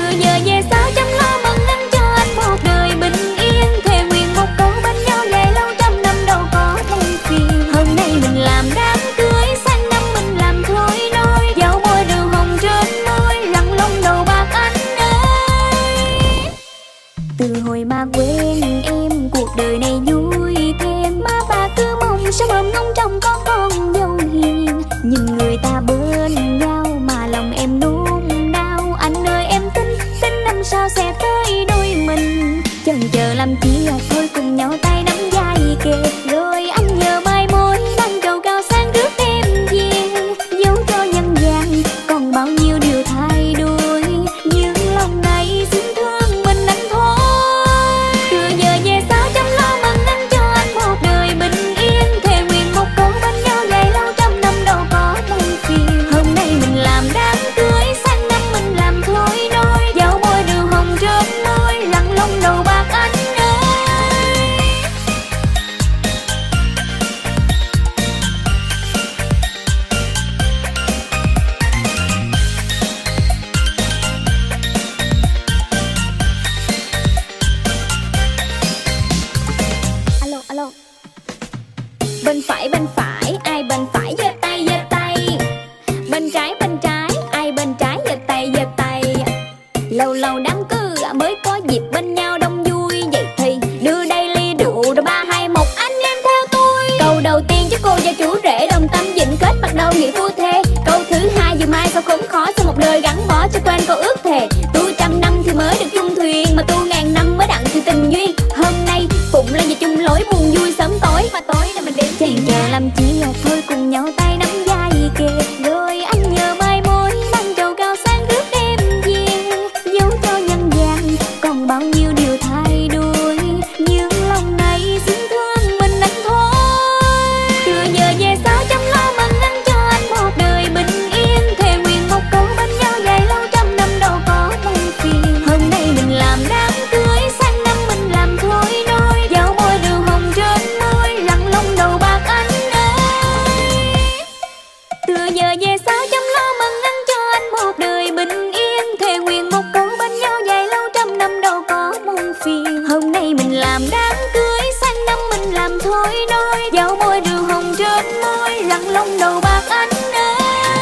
Từ giờ về sau chăm lo mừng anh cho anh một đời bình yên, thề nguyện một câu bên nhau dài lâu trăm năm đâu có thay phiền. Hôm nay mình làm đám cưới, sang năm mình làm thôi nôi, dạo môi rượu hồng trên môi, lặng lông đầu bạc anh ơi. Từ hồi mà quen em cuộc đời này vui thêm, má ba cứ mong sao mầm ngóng trong con dâu hiền. Nhìn người ta bên nhau mà lòng em nôn nao, anh ơi em tin năm sau sẽ tới đôi mình. Chần chờ làm chi thôi cùng nhau tay nắm vai kề, rồi anh nhờ mai mối đăng trầu cao sang rước em về. Dẫu cho nhân gian còn bao nhiêu điều thay đổi, nhưng lòng này xin thương mình anh thôi. Từ giờ về sau chăm lo mừng anh cho anh một đời bình yên, thề nguyện một câu bên nhau dài lâu trăm năm đâu có thay phiền. Hôm nay mình làm đám cưới, sang năm mình làm thôi nôi, dạo môi rượu hồng trên môi, lặng lông đầu bạc anh ơi. Alo alo. Bên phải ai bên phải giơ tay giơ tay. Bên trái ai bên trái giơ tay giơ tay. Lâu lâu đám cưới mới có dịp bên nhau đông vui, vậy thì đưa đây ly rượu rồi 3, 2, 1 anh em theo tôi. Câu đầu tiên chúc cô gia chủ rể đồng tâm vĩnh kết bắt đầu nghĩa phu thê. Câu thứ hai dù mai sao khốn khó, sau một đời gắn bó cho quên câu ước thề. Tu trăm năm thì mới được chung thuyền, mà tu ngàn năm mới đặng sự tình duyên. Hôm nay phụng lên về chung lối buồn vui sớm tối, và tối nay mình đến chàng chờ làm chi thôi cùng nhau tay nắm vai kề, rồi anh nhờ mai mối đăng trầu cao sang rước em về. Dẫu cho nhân gian còn bao nhiêu điều thay đổi, nhưng lòng này xin thương mình anh thôi. Từ giờ về sau chăm lo mừng anh cho anh một đời bình yên, thề nguyện một câu bên nhau dài lâu trăm năm đâu có thay phiền. Hôm nay mình làm đám cưới, sang năm mình làm thôi nôi, dạo môi rượu hồng trên môi, lặng lông đầu bạc anh ơi. Từ giờ về sau chăm lo mừng anh cho anh một đời bình yên, thề nguyện một câu bên nhau dài lâu trăm năm đâu có muôn phiền. Hôm nay mình làm đám cưới, sang năm mình làm thôi nôi, dạo môi rượu hồng trên môi, lặng lông đầu bạc anh ơi.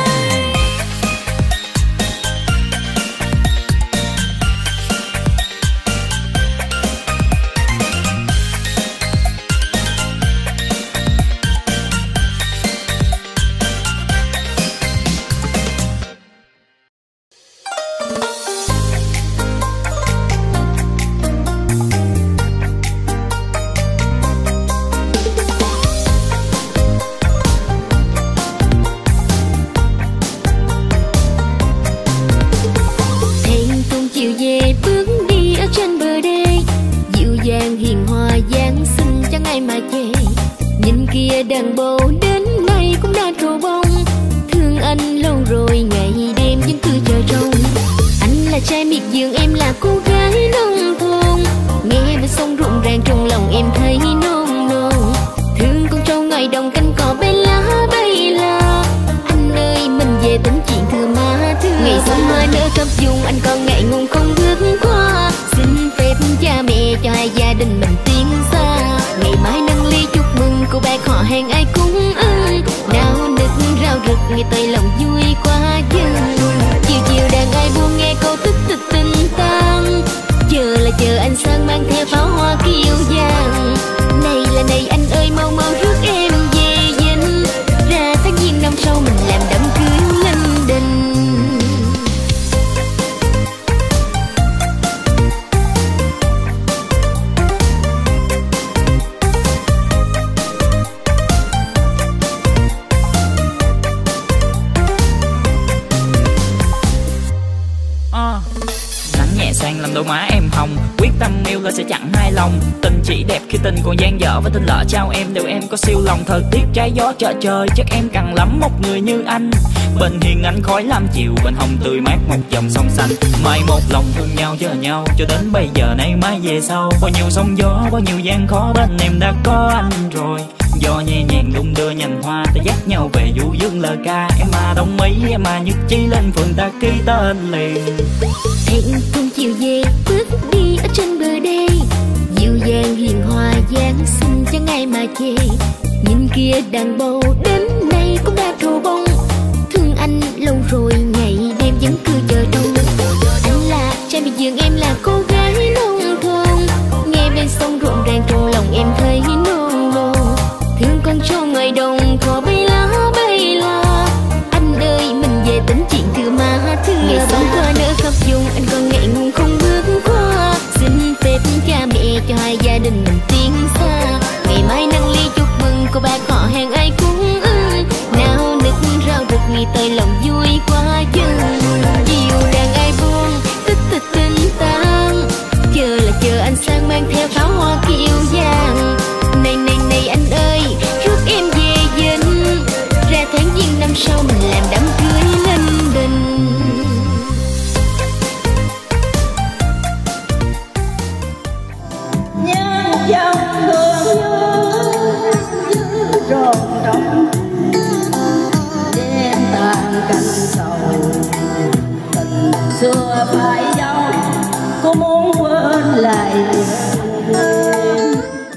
chiều về bước đi ở trên bờ đê, dịu dàng hiền hòa giáng sinh chẳng ai mà chê. Nhìn kia đàn bầu đến nay cũng đã trổ bông, thương anh lâu rồi ngày đêm vẫn cứ chờ trông. Anh là trai miệt vườn, em là cô gái nông thôn, nghe bên sông rộn ràng trong lòng em thấy nôn nôn. Thương con trâu ngoài đồng canh cỏ bay lá bay la, anh ơi mình về tính chuyện thưa má thương. Ngày xuân hoa nở khắp vùng, anh còn ngại ngùng không bước qua, xin phép cha mẹ cho hai gia đình mình tiến xa. Ngày mai nâng ly chúc mừng cô bác họ hàng ai cũng ưng, náo nức rao rực nghe tay lòng vui quá dừng. Chiều chiều đàn ai buông nghe câu tức tịch tình tang, chờ là chờ anh sang mang theo pháo hoa kiêu vàng. Này là này anh ơi mau mau rước em về dinh, ra tháng giêng năm sau mình làm đám cưới linh đình. Sang làm đôi má em hồng, quyết tâm yêu là sẽ chẳng hai lòng. Tình chỉ đẹp khi tình còn dang dở, và tình lỡ trao em đều em có siêu lòng. Thời tiết trái gió chợ trời, chắc em cần lắm một người như anh. Bên hiền anh khói lam chiều, bên hồng tươi mát một dòng sông xanh. Mai một lòng thương nhau chờ nhau, cho đến bây giờ nay mai về sau. Bao nhiêu sóng gió, bao nhiêu gian khó, bên em đã có anh rồi. Do nhẹ nhàng đung đưa nhành hoa, ta dắt nhau về du dương lời ca. Em mà đồng ý, em mà nhất trí lên phường ta ký tên liền. hẹn cùng chiều về bước đi ở trên bờ đê, dịu dàng hiền hòa dáng xinh chẳng ai mà chê. Nhìn kia đàn bầu đến nay cũng đã trổ bông, thương anh lâu rồi ngày đêm vẫn cứ chờ trông. Anh là trai miệt vườn, em là cô gái nông thôn, nghe bên sông rộn ràng trong lòng em thấy nôn nôn. Thương con trâu ngoài đồng cỏ bay lá bay la, anh ơi mình về tính chuyện thừa mà thương. Ngày sống qua nỡ khắp vùng anh còn ngại ngùng không bước qua, xin phép cha mẹ cho hai gia đình mình tiến xa. Ngày mai nâng ly chúc mừng cô bác họ hàng ai cũng ưng, nào nức rau rực nghi tới lòng vui quá chừng. Chiều đàn ai buông tích tích tinh tang, chờ là chờ anh sang mang theo pháo hoa kiêu vàng. Này này này anh ơi rước em về dinh, ra tháng giêng năm sau mình làm đám cưới linh đình. Nhân dân thương rộn rộn đêm tàn cành sầu, tình xưa phải dấu có muốn quên lại em.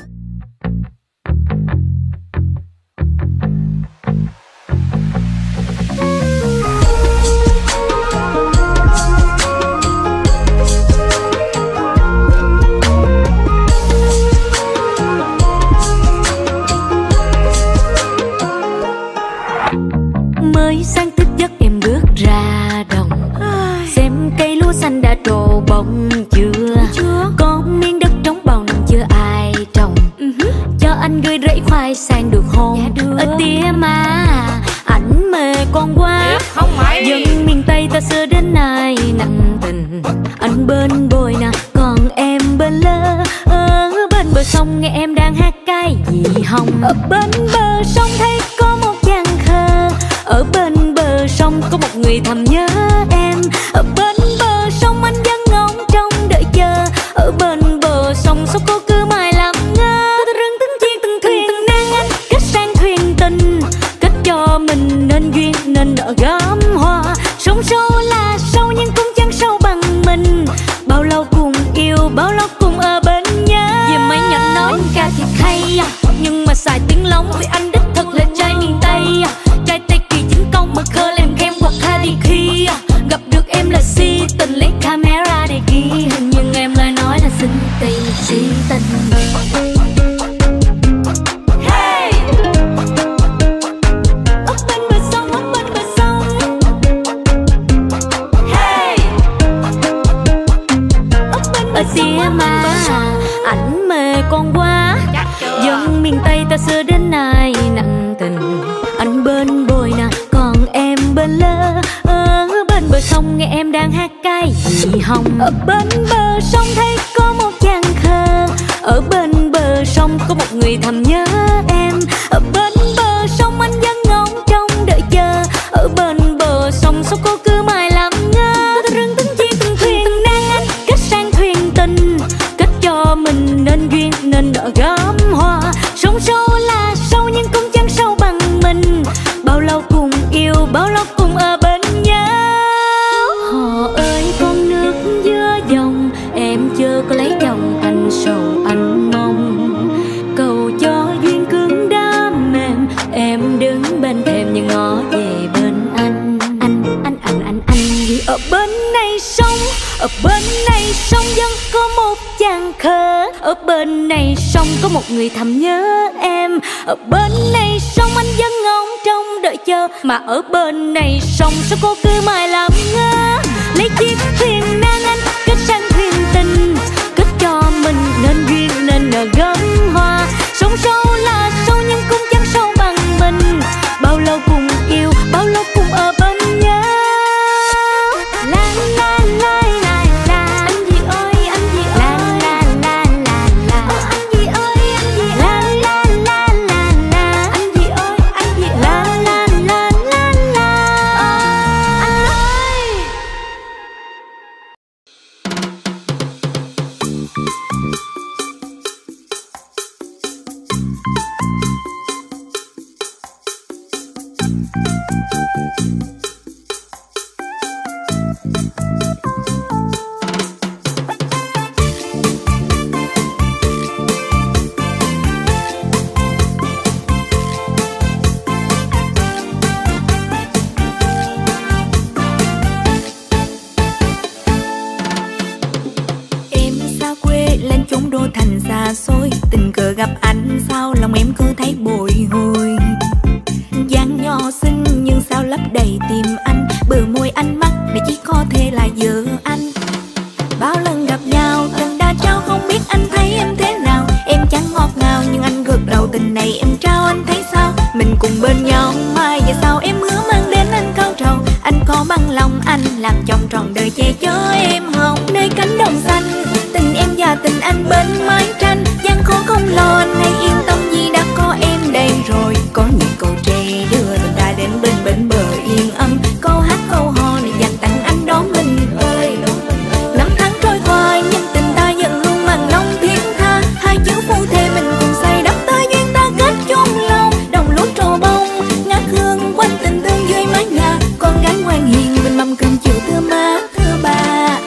Mới sáng thức giấc em bước ra đồng, xem cây lúa xanh đã trổ bông chưa. Có miếng đất trống bao năm chưa ai trồng, cho anh gửi rễ khoai sang được hôn. Ở tía mà ảnh mê con quá, dân miền Tây ta xưa đến nay nặng tình. Anh bên bồi nè còn em bên lơ, ở bên bờ sông nghe em đang hát cái gì hồng. Ở bên bờ sông thấy có một chàng khờ, ở bên bờ sông có một người thầm nhớ em. Ở bên bờ sông anh vẫn ngóng trông đợi chờ, ở bên bờ sông sao cô cứ mãi làm ngơ. Rừng từng chiếc từng thuyền từng nàng anh kết sang thuyền tình, kết cho mình nên duyên nên nợ gắm hoa. Sông sâu là sâu nhưng cũng chẳng sâu bằng mình, bao lâu cùng yêu bao lâu cùng ở bên nhau. Về mấy nhận nói ca thiệt hay, nhưng mà xài tiếng lóng vì anh đích thực là trai miền Tây. Trai Tây kỳ chính công mà khơ làm khem hoặc ha đi khi gặp được em là si tình, lấy camera để ghi hình nhưng em lại nói là xin tình si tình. Hey! Ở bên bờ sông, ở bên bờ sông. Hey! Ở bên bờ xía mà ảnh mê con quá, dân miền Tây ta xưa đến nay nặng tình. Anh bên bồi nè còn em bên lơ, ở bên bờ sông nghe em đang hát cái gì hồng. Ở bên bờ sông thấy có một chàng khờ, ở bên bờ sông có một người thầm nhớ em. Ở bên bờ sông anh vẫn ngóng trông đợi chờ, ở bên bờ sông sao cô cứ mãi làm ngơ. Rừng từng chiếc từng thuyền từng nàng anh kết sang thuyền tình, kết cho mình nên duyên nên nợ gắm hoa. Sông sâu là sâu nhưng cũng chẳng sâu bằng mình, bao lâu cùng yêu bao lâu cùng ở bên nhau. Họ ơi con nước giữa dòng, em chưa có lấy chồng anh sầu anh mong. Cầu cho duyên cương đã mềm, em đứng bên thềm nhưng ngó về bên anh. Anh vì ở bên này sông, ở bên này sông vẫn có một chàng khờ, ở bên này sông có một người thầm nhớ em. Ở bên này sông anh vẫn ngóng trông đợi chờ, mà ở bên này sông sao cô cứ mãi làm ngơ. Lấy chiếc thuyền nan anh kết sang thuyền tình, kết cho mình nên duyên nên nợ gấm hoa. Sông sâu là sâu nhưng cũng chẳng sâu bằng mình, bao lâu cùng yêu bao lâu cùng ở bên nhau. La la la la la, anh gì ơi anh gì ơi. La la la la la, anh gì ơi anh gì. La la la la la, anh gì ơi anh gì. La la la la la, anh ơi. Thành xa xôi, tình cờ gặp anh sao lòng em cứ thấy bồi hồi. Dáng nhỏ xinh nhưng sao lấp đầy tim anh, bờ môi anh mắt để chỉ có thể là vợ anh. Bao lần gặp nhau từng đã trao, không biết anh thấy em thế nào. Em chẳng ngọt ngào nhưng anh gật đầu, tình này em trao anh thấy sao. Mình cùng bên nhau mai về sau, em hứa mang đến anh cao trầu. Anh có bằng lòng anh làm chồng trọn đời che chở em hồng. Nơi cánh đồng xanh tình em và tình anh bên mái tranh, gian khó không lo anh hãy yên tâm vì đã có em đây rồi. Có những câu tre đưa tình ta đến bên bến bờ yên âm, câu hát câu hò để dành tặng anh đó mình ơi. Năm tháng trôi qua nhưng tình ta vẫn luôn mặn nồng thiết tha, hai chữ phu thê mình cùng xây đắp tới duyên ta kết chung lòng. Đồng lúa trổ bông ngát hương quanh tình thương dưới mái nhà, con gái ngoan hiền bên mâm cơm chiều thưa má thưa bà.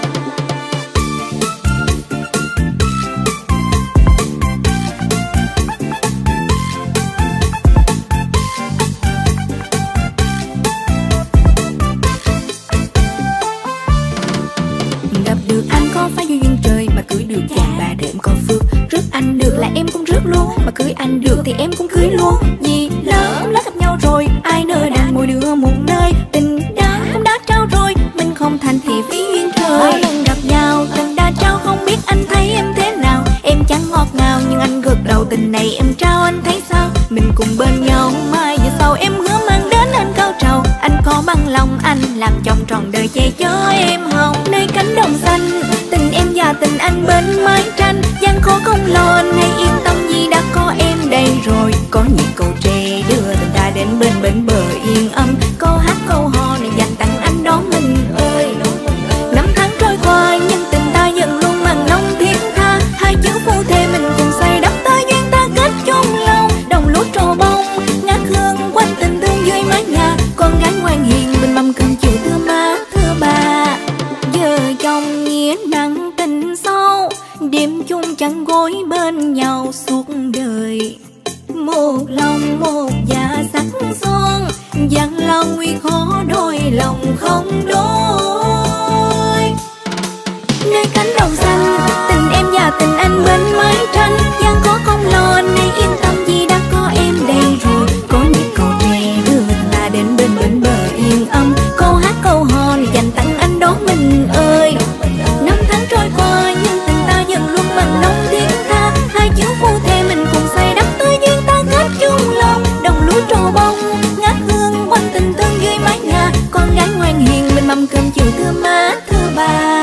Phải do duyên trời mà cưới được chàng bà để em có phước. Rước anh được là em cũng rước luôn, mà cưới anh được thì em cũng cưới luôn. Vì lỡ cũng đã gặp nhau rồi, ai nơi đang ngồi đưa một nơi. Tình đã cũng đã trao rồi, mình không thành thì phí duyên trời. Bao lần gặp nhau tình đã trao, không biết anh thấy em thế nào. Em chẳng ngọt ngào nhưng anh gật đầu, tình này em trao anh thấy sao. Mình cùng bên nhau mai về sau, em hứa mang đến anh cao trầu. Anh có bằng lòng anh làm chồng trọn đời che chở em hồng. Nơi cánh đồng xanh tình em và tình anh bên mái tranh, gian khó không lo anh hãy yên tâm vì đã có em đây rồi. Có những câu tre đưa tình ta đến bên bến bờ yên âm, câu hát câu hò để dành tặng anh đó mình ơi. Năm tháng trôi qua nhưng tình ta vẫn luôn mặn nồng thiết tha, hai chữ phu thê mình cùng xây đắp tới duyên ta kết chung lòng. Đồng lúa trổ bông ngát hương quanh tình thương dưới mái nhà, con gái ngoan hiền bên mâm cơm chiều thưa má thưa bà. Vợ chồng nghĩa nặng tình sâu, đêm chung chăn gối bên nhau suốt đời. Một lòng một dạ sắc son, dặn lòng nguy khó đôi lòng không đôi. Nơi cánh đồng xanh tình em và tình anh bên mái tranh, gian khó không lo anh hãy yên tâm vì đã có em đây rồi. Có những câu tre đưa ta đến bên bến bờ yên âm, câu hát câu hò để dành tặng anh đó mình ơi. Năm tháng trôi qua nhưng tình ta vẫn luôn mặn nồng thiết tha, hai chữ phu thê mình cùng xây đắp tới duyên ta kết chung lòng. Đồng lúa trổ bông ngát hương quanh tình thương dưới mái nhà, con gái ngoan hiền bên mâm cơm chiều thưa má thưa bà.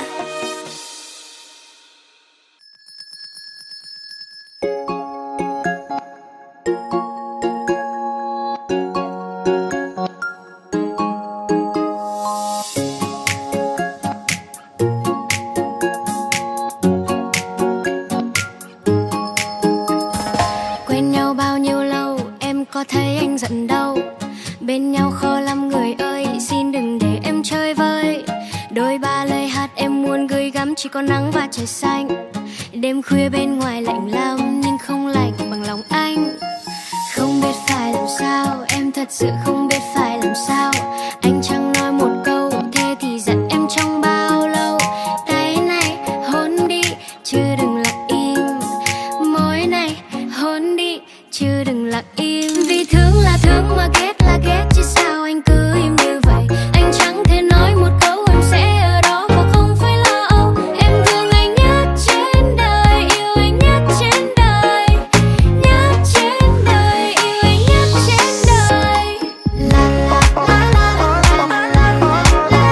Quen nhau bao nhiêu lâu em có thấy anh giận đâu. Bên nhau khó lắm người ơi, xin đừng để em chơi vơi. Đôi ba lời hát em muốn gửi gắm chỉ có nắng và trời xanh. Đêm khuya bên ngoài lạnh lắm nhưng không lạnh bằng lòng anh. Không biết phải làm sao, em thật sự không biết phải làm sao. Anh chẳng nói một câu, thế thì giận em trong bao lâu. Tay này hôn đi chứ đừng lặng im, môi này hôn đi chứ đừng lặng im. Vì thương là thương mà ghét là ghét, chứ sao anh cứ im như vậy. Anh chẳng thể nói một câu em sẽ ở đó và không phải lo âu. Em thương anh nhất trên đời, yêu anh nhất trên đời, nhất trên đời, yêu anh nhất trên đời. La la la la la la la la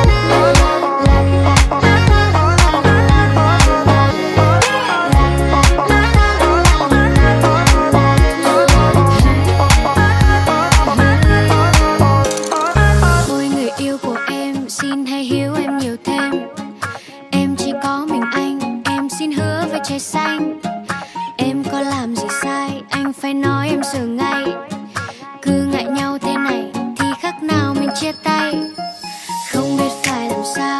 Ôi người yêu của em, xin hãy hiểu em nhiều thêm. Em chỉ có mình anh, em xin hứa với trời xanh. Em có làm gì sai, anh phải nói em sửa ngay. Cứ ngại nhau thế này thì khác nào mình chia tay. Không biết phải làm sao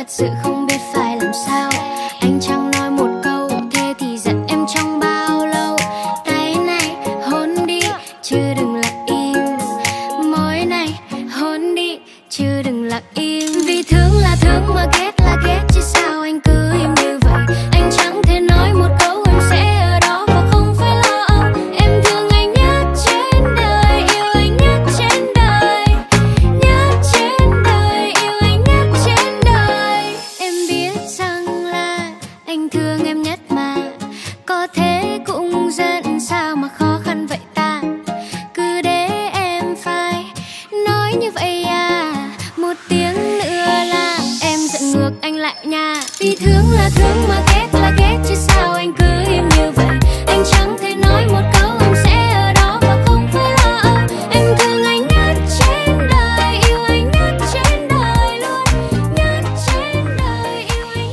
sự không biết phải làm sao. Anh chẳng nói một câu, thế thì giận em trong bao lâu. Cái này hôn đi chứ đừng lặng im, môi này hôn đi chứ đừng lặng im. Vì thương là thương mà ghét là ghét, chứ sao anh cứ im như vậy. Anh chẳng thể nói một câu em sẽ ở đó và không phải lo âu. Em thương anh nhất trên đời, yêu anh nhất trên đời, nhất trên đời, yêu anh nhất trên đời. Em biết rằng là anh thương em nhất mà, có thế cũng giận sao mà khó khăn vậy ta. Cứ để em phải nói như vậy à, một tiếng nữa là em giận ngược anh lại nha. Vì thương là thương mà ghét là ghét, chứ sao anh cứ im như vậy. Anh chẳng thể nói một câu em sẽ ở đó và không phải lo âu. Em thương anh nhất trên đời, yêu anh nhất trên đời luôn, nhất trên đời, yêu anh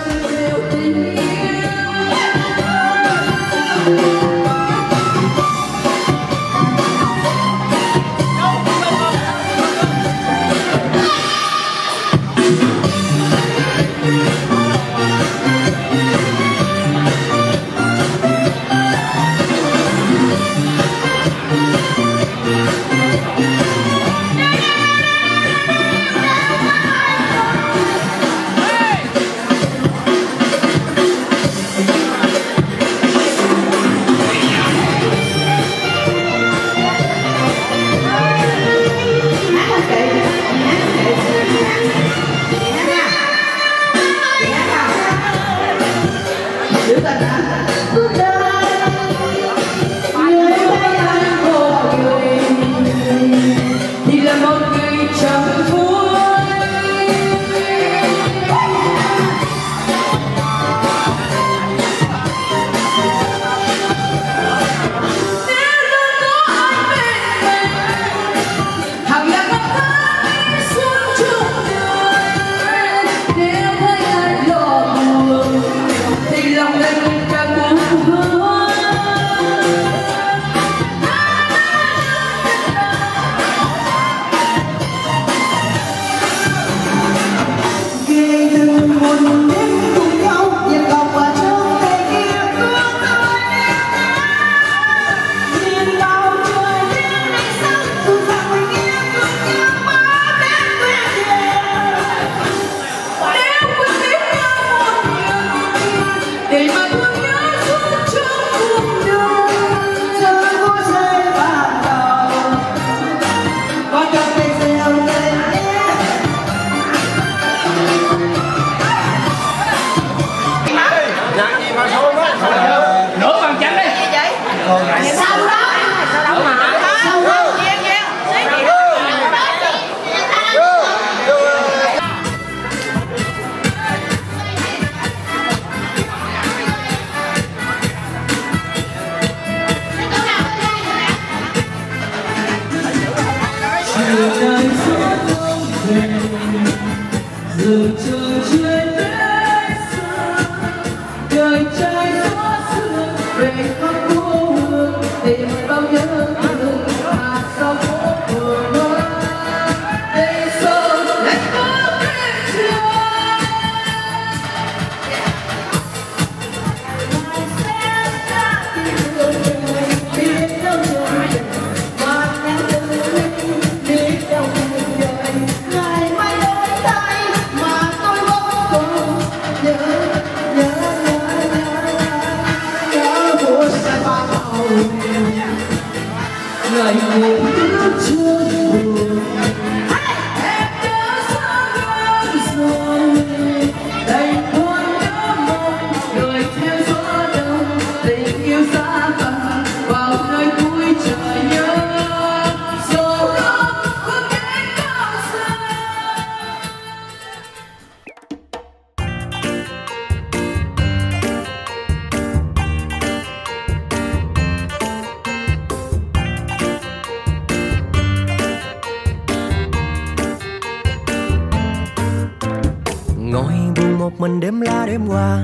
ngồi buồn một mình đêm la đêm qua.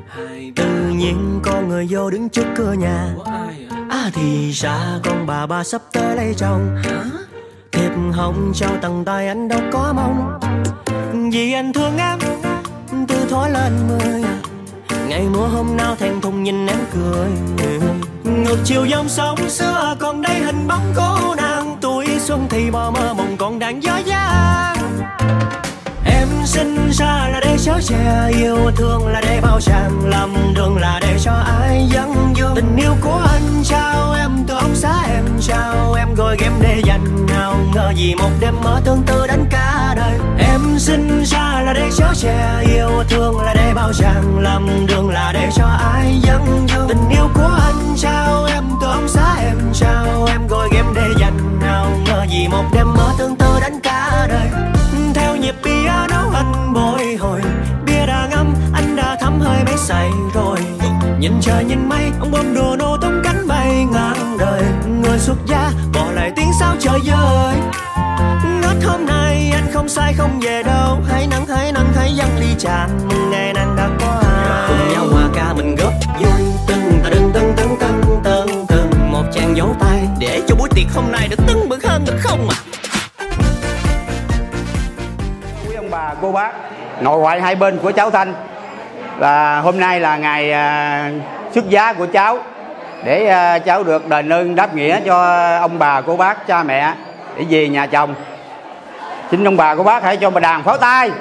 Tự nhiên con người vô đứng trước cửa nhà. Thì ra con bà sắp tới lấy chồng. Thiệp hồng trao tầng tay anh đâu có mong, vì anh thương em từ thói lên 10. Ngày mùa hôm nào thèm thùng nhìn em cười. Ngược chiều dòng sông xưa còn đây hình bóng cô nàng. Tuổi xuân thì bò mơ mộng còn đang dối dàng. Em sinh ra là để chở che, yêu thương là để bao tràn, làm đường là để cho ai dẫn dương. Tình yêu của anh trao em từ ông xã em trao em, gọi game để dành nào ngờ gì một đêm mơ tương tư đến cả đời. Em sinh ra là để chở che, yêu thương là để bao tràn, làm đường là để cho ai dẫn dương. Tình yêu của anh trao em từ ông xã em trao em, gọi game để dành nào ngờ gì một đêm mơ tương tư đến cả đời. Theo nhịp piano anh bồi hồi, bia đã ngâm anh đã thấm hơi mấy say rồi. Nhìn trời nhìn mây ông bom đồ nổ tung cánh bay ngang đời. Người xuất gia bỏ lại tiếng sao trời vơi. Ngất hôm nay anh không sai không về đâu. Hãy nắng hãy dâng ly tràn mừng ngày anh đã qua. Cùng nhau hòa ca mình góp vui. Từng một tràng vỗ tay để cho buổi tiệc hôm nay được tưng bừng hơn được không ạ? Quý ông bà cô bác nội ngoại hai bên của cháu Thanh, là hôm nay là ngày xuất giá của cháu, để cháu được đền ơn đáp nghĩa cho ông bà cô bác cha mẹ để về nhà chồng. Xin ông bà cô bác hãy cho bà đàn pháo tay.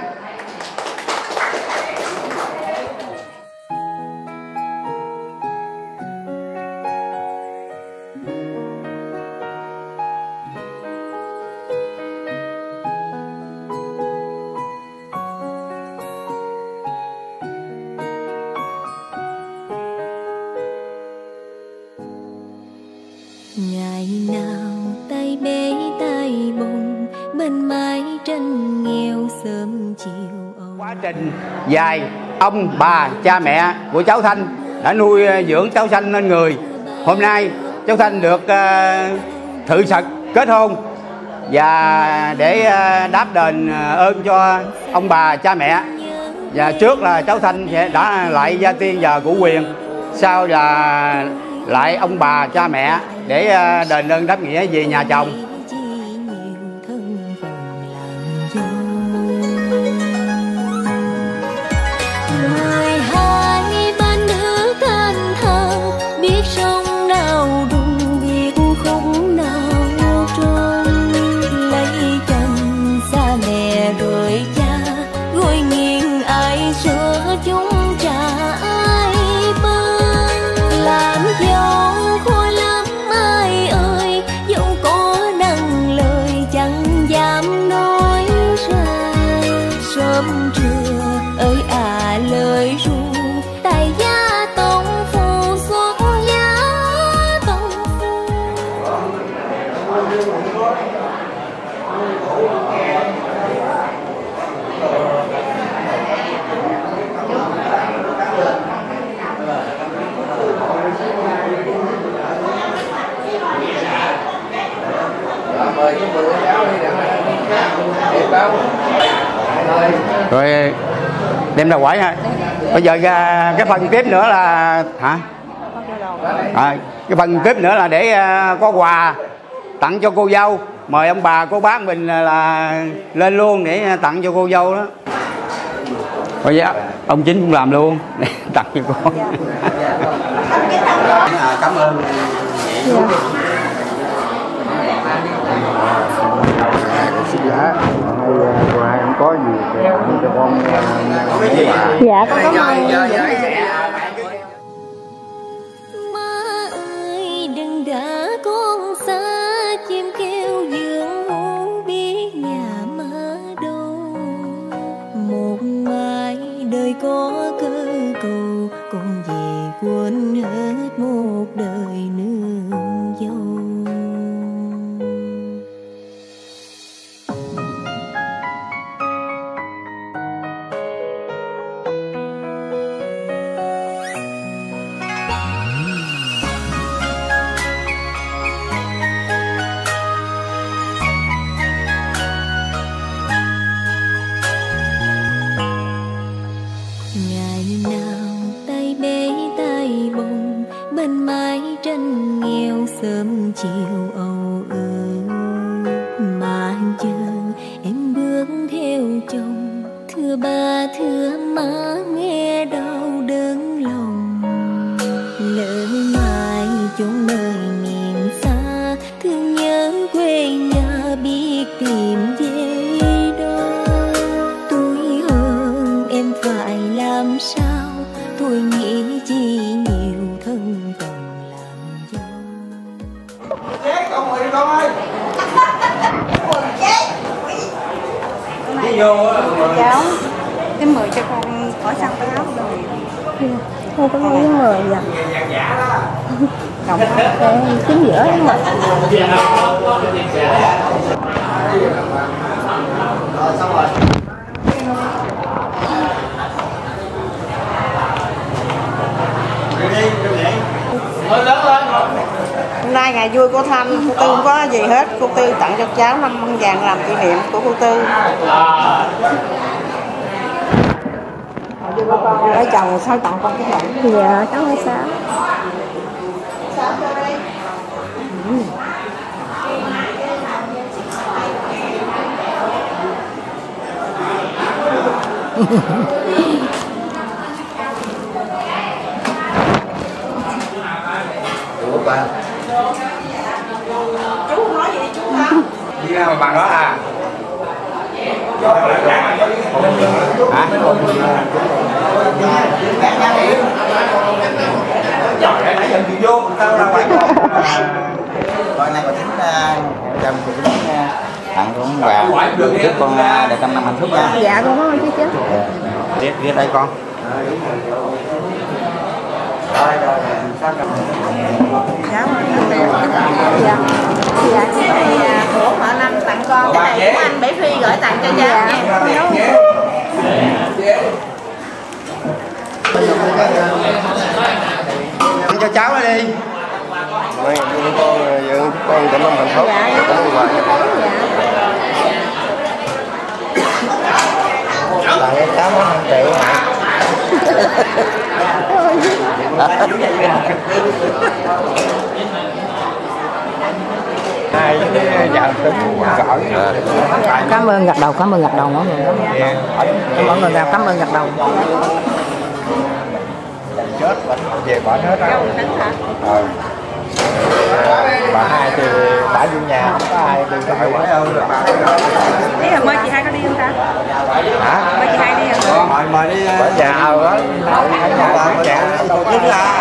Ngày nào tay bế tay bồng, bên mái tranh nghèo sớm chiều âu. Quá trình dài, ông bà cha mẹ của cháu Thanh đã nuôi dưỡng cháu Thanh nên người. Hôm nay cháu Thanh được thự sật kết hôn, và để đáp đền ơn cho ông bà cha mẹ. Và trước là cháu Thanh sẽ đã lại gia tiên và cụ quyền, sau là lại ông bà cha mẹ để đền ơn đáp nghĩa về nhà chồng. Ngoài hai bên nước thanh thang, biết sông nào đùng biết khúc nào trông. Lấy chồng xa mẹ rồi cha, gối nghiêng ai sửa chúng trả ai bưng. Làm dâu khôi lắm ai ơi, dẫu có nặng lời chẳng dám nói ra. Sớm trưa ơi à lời ru, tài gia tông phù xuất giá tông phù. Rồi đem ra quẩy ha. Bây giờ cái phần tiếp nữa là hả? Cái phần tiếp nữa là để có quà tặng cho cô dâu. Mời ông bà cô bác mình là lên luôn để tặng cho cô dâu đó. Bây giờ ông Chính cũng làm luôn để tặng cho cô. Cảm ơn. Dạ, quà em có gì để tặng cho con. Dạ con cảm ơn. Má ơi đừng đã con xa, chim kêu dương hú biết nhà má đâu. Một mai đời có cơ cầu, con về quên hết một đời nương dâu. Ngày nào tay bế tay bồng, bên mái tranh nghèo sớm chiều âu ước. Mà chờ em bước theo chồng, thưa ba qua thưa má nghe đau đớn lòng, lỡ mai chốn nơi miền xa, thương nhớ quê nhà biết tìm về đâu. Tuổi hơn em phải làm sao, tôi nghĩ chỉ nhiều thân phận làm dâu. Chết con mời đi con ơi. Đi vô cháu em mời cho con khỏi sang cái áo rồi. Không có nghĩ mời vậy. Đồng Chính giữa đấy mà. xong rồi. hôm nay ngày vui của Thanh, cô Tư không có gì hết, cô Tư tặng cho cháu 5 bông vàng làm kỷ niệm của cô Tư. Lấy chồng sao tặng con cái này? Dạ cháu hay sao? Ủa ba. Chú không nói gì chú hả? Đi ra mà bằng đó à? Hả? Nãy giờ chuyện vô, tao ra ngoài. Con nay có tính chồng cũng tặng con quà chúc con để 100 năm hạnh phúc nha. Dạ con có chứ chứ. Viết đây con. Cháu dạ. Dạ cái này của họ Năm tặng con, cái này của anh Bể Phi gửi tặng cho cháu nha. Ăn cho cháu đi. Con giữ con 100 năm hạnh phúc. Tặng cho cháu 1 triệu hả? Cảm ơn gật đầu mọi người. Mọi người cảm ơn gật đầu. Chết bệnh về bỏ hết rồi. Bà hai thì bả vô nhà, không có ai đi gọi quả đâu. Ý là mời chị hai có đi không ta? Hả? Mời chị hai đi không? Mời đi. Bà già rồi đó. Bà già đâu chính là.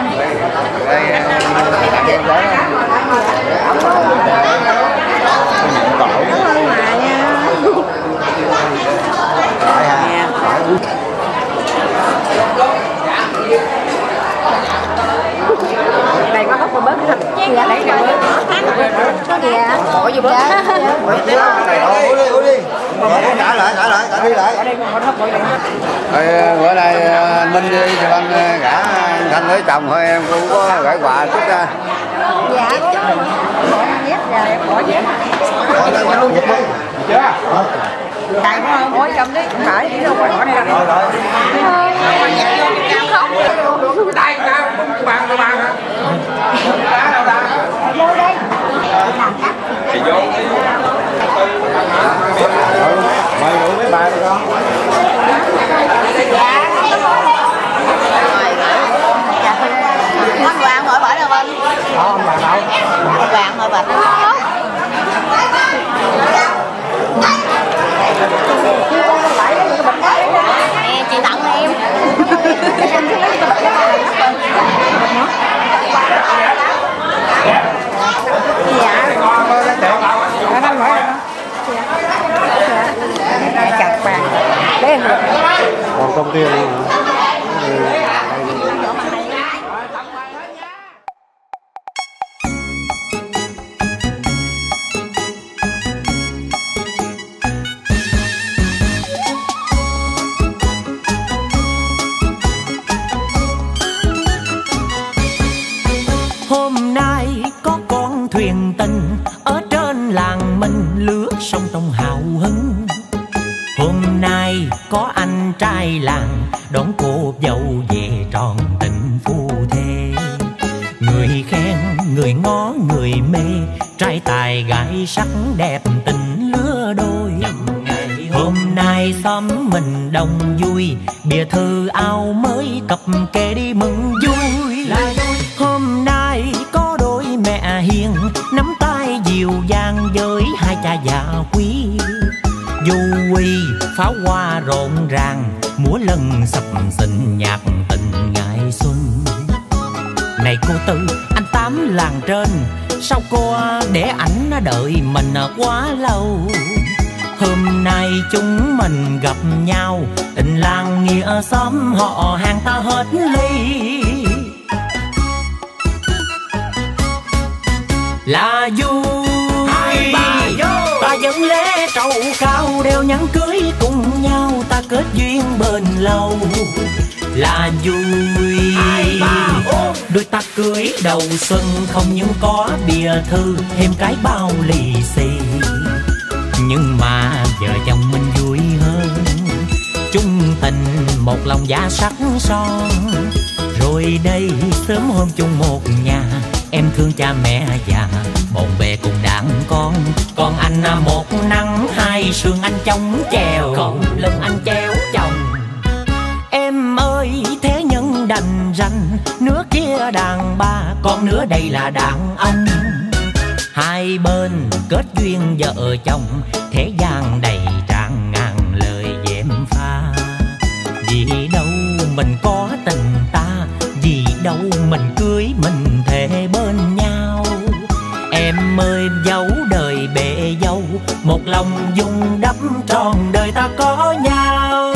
Đây có hốc bớt thịt. Dạ lấy cái bớt. Có dạ. Bỏ vô bớt. Uống đi. Trả lại. Ở đây con hốc bỏ đây. Bữa nay Minh đi cho anh gả Thanh lấy chồng thôi, em cũng có gửi quà chút ra. Dạ có đó. Dép dạ em bỏ dép. Chưa? Cài có không? Ôi cầm đi. Phải đi đâu rồi bỏ đi ra. Rồi. Đây ra bàn hả? Đá đâu ra? Vô đây. Thì vô đi. Mời rượu mấy bà đi con. Con vàng hỏi bỏ đâu anh? Không bà đâu. Con vàng hỏi bạch. Nè chị tặng em. Chặt bàn. Đấy em. Còn công ty luôn hả? Hôm nay có con thuyền tình ở trên làng mình lướt sông trong hào hứng. Hôm nay có anh trai làng đón cô dâu về tròn tình phu thê. Người khen, người ngó, người mê, trai tài gái sắc đẹp tình lứa đôi. Hôm nay xóm mình đông vui, bìa thư áo mới cặp kê đi mừng vui. Hôm nay có đôi mẹ hiền nắm tay dịu dàng với hai cha già quý. Du quy pháo hoa rộn ràng, múa lân sập sình nhạc tình ngày xuân. Này cô Tư, anh Tám làng trên, sao cô để ảnh đợi mình quá lâu? Hôm nay chúng mình gặp nhau, tình làng nghĩa xóm họ hàng ta hết ly. Là vui ta dẫn lễ trầu cao, đeo nhẫn cưới cùng nhau, ta kết duyên bền lâu. Là vui đôi ta cưới đầu xuân, không những có bìa thư thêm cái bao lì xì. Nhưng mà vợ chồng mình vui hơn, chung tình một lòng da sắc son. Rồi đây sớm hôm chung một nhà, em thương cha mẹ già, bộn bề cùng đàn con. Còn anh một nắng hai sương anh chống chèo, còn lưng anh treo chồng. Em ơi thế nhân đành ranh, nửa kia đàn bà, còn nửa đây là đàn ông. Hai bên kết duyên vợ chồng, thế gian đầy tràn ngàn lời dèm pha. Vì đâu mình có tình ta, vì đâu mình cưới mình thề bên nhau. Em ơi dấu đời bể dâu, một lòng dung đắp tròn đời ta có nhau.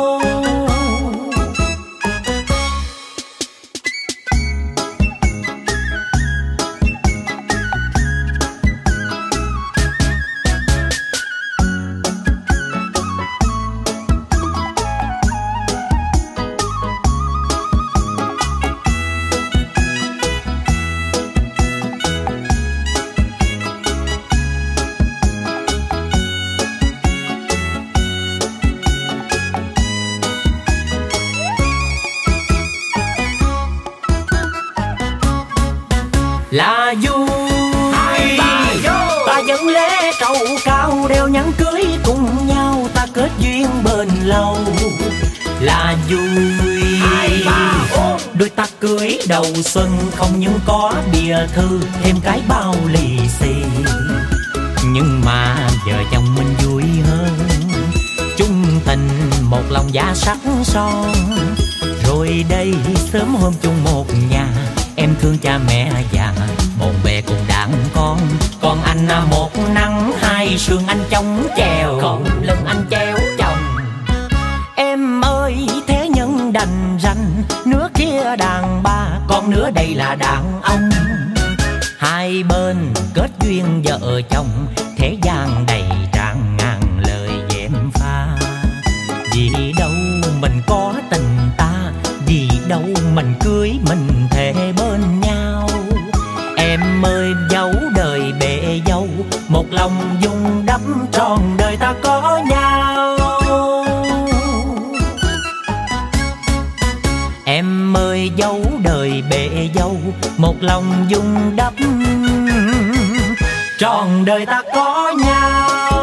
Là vui ta dẫn lễ trầu cao, đeo nhẫn cưới cùng nhau, ta kết duyên bền lâu. Là vui đôi ta cưới đầu xuân, không những có bìa thư thêm cái bao lì xì. Nhưng mà vợ chồng mình vui hơn, chung tình một lòng da sắc son. Rồi đây sớm hôm chung một nhà, em thương cha mẹ già, bộn bề cùng đàn con. Còn anh một nắng hai sương anh chống chèo, còn lưng anh treo chồng. Em ơi thế nhân đành ranh, nửa kia đàn bà, còn nửa đây là đàn ông. Hai bên kết duyên vợ chồng, thế gian đầy tràn ngàn lời dèm pha. Vì đâu mình có tình ta, vì đâu mình cưới mình thề bên nhau. Em ơi dấu đời bể dâu, một lòng dung đắp tròn đời ta có nhau. Em ơi dấu đời bể dâu, một lòng dung đắp tròn đời ta có nhau.